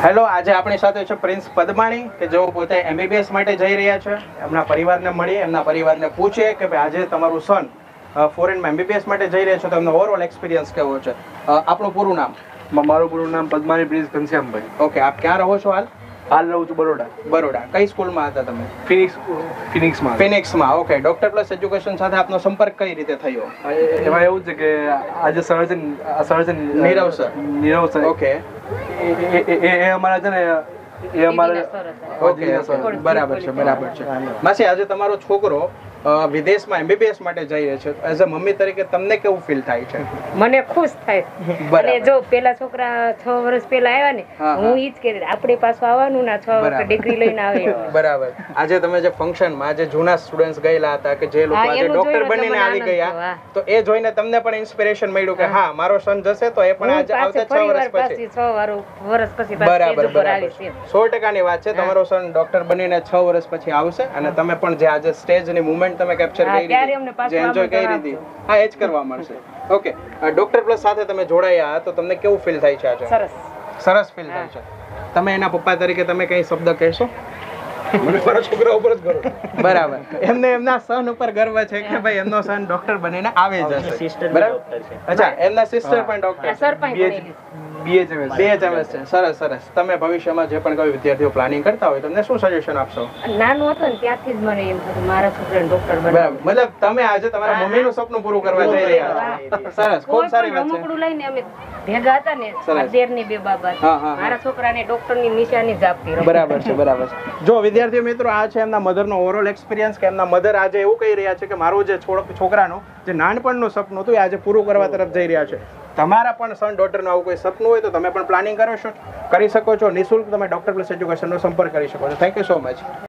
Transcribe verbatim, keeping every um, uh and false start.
Hello, આજે આપણી સાથે છે પ્રિન્સ પદમાણી કે જેઓ પોતે એમબીબીએસ માટે જઈ રહ્યા છે. એમના પરિવારને મળી, એમના પરિવારને પૂછે કે ભાઈ આજે તમારું સન ફોરેનમાં એમબીબીએસ માટે જઈ રહ્યા છો તો એમનો ઓવરઓલ એક્સપિરિયન્સ કેવો છે. આપણું પૂરું નામ? મારું પૂરું નામ પદમાણી પ્રિન્સ ઘનશ્યામભાઈ. ઓકે, આપ ક્યાં રહો છો હાલ? હાલ રહું છું બરોડા. બરોડા. કઈ સ્કૂલમાં હતા તમે? ફિનિક્સ ફિનિક્સમાં. ફિનિક્સમાં. ઓકે. ડોક્ટર પ્લસ એજ્યુકેશન સાથે આપનો સંપર્ક કઈ રીતે થયો? એમાં એવું છે કે આજે surgeon surgeon Nirav sir. Nirav sir. Okay. એ અમારા છે ને એ અમારા ઓકે, બરાબર છે, બરાબર છે. માસી, આજે તમારો છોકરો વિદેશમાં એમબીબીએસ માટે જઈ રહ્યો છે. એઝ અ મમ્મી તરીકે તમને કેવું ફીલ થાય છે? મને ખુશ થાય. અને જો પેલા છોકરા છ વર્ષ પહેલા આવ્યા ને, હું ઈ જ કહી દીધું આપણે પાછું આવવાનું ના, છ વર્ષ ડિગ્રી લઈને આવે. બરાબર. આજે તમે જે ફંક્શનમાં આજે જૂના સ્ટુડન્ટ્સ ગયેલા હતા કે જે લોકો આજે ડોક્ટર બનીને આવી ગયા, તો એ જોઈને તમને પણ ઇન્સ્પિરેશન મળ્યું કે હા મારો સન જશે તો એ પણ આજે આવતા છ વર્ષ પછી છ વર્ષ પછી બરાબર બરાબર સો ટકાની વાત છે. તમારો સન ડોક્ટર બનીને છ વર્ષ પછી આવશે અને તમે પણ જે આજે સ્ટેજની મુવમેન્ટ તમે કેપ્ચર કરી જે એન્જોય કરી હતી, હા એ જ કરવા મળશે. ઓકે, ડોક્ટર પ્લસ સાથે તમે જોડાયા તો તમને કેવું ફીલ થાય છે આજે? સરસ સરસ ફીલ થાય છે. તમે એના પપ્પા તરીકે તમે કઈ શબ્દ કહેશો? મને મારા છોકરા ઉપર જ ગર્વ. બરાબર. એમને એમના સન ઉપર ગર્વ છે કે ભાઈ એમનો સન ડોક્ટર બનીને આવી જશે. બરાબર. અચ્છા, એમના સિસ્ટર પણ ડોક્ટર છે. સર પણ બીએચએમએસ બીએચએમએસ છે. સરસ સરસ. તમે ભવિષ્યમાં જે પણ કોઈ વિદ્યાર્થીઓ પ્લાનિંગ કરતા હોય તમને શું સજેશન આપશો? નાનું હતો ને ત્યાંથી જ મને એમ થતું મારા છોકરાને ડોક્ટર બનાવવું. બરાબર. મતલબ તમે આજે તમારા મમ્મીનું સપનું પૂરું કરવા જઈ રહ્યા છો. સરસ, ખૂબ સારી વાત છે. રમકડું લઈને અમે ભેગા હતા ને, દેરની બે બાબા, મારા છોકરાને ડોક્ટરની નિશાની જ આપતી. બરાબર છે, બરાબર છે. જો વિદ્યાર્થી મિત્રો, આ છે એમના મધરનો ઓવરઓલ એક્સપિરિયન્સ કે એમના મધર આજે એવું કહી રહ્યા છે કે મારું જે છોકરાનું જે નાનપણનું સપનું હતું એ આજે પૂરું કરવા તરફ જઈ રહ્યા છે. તમારા પણ સન ડોટરનું આવું કોઈ સપનું હોય તો તમે પણ પ્લાનિંગ કરો છો કરી શકો છો. નિઃશુલ્ક તમે ડોક્ટર પ્લસ એજ્યુકેશનનો સંપર્ક કરી શકો છો. Thank you so much.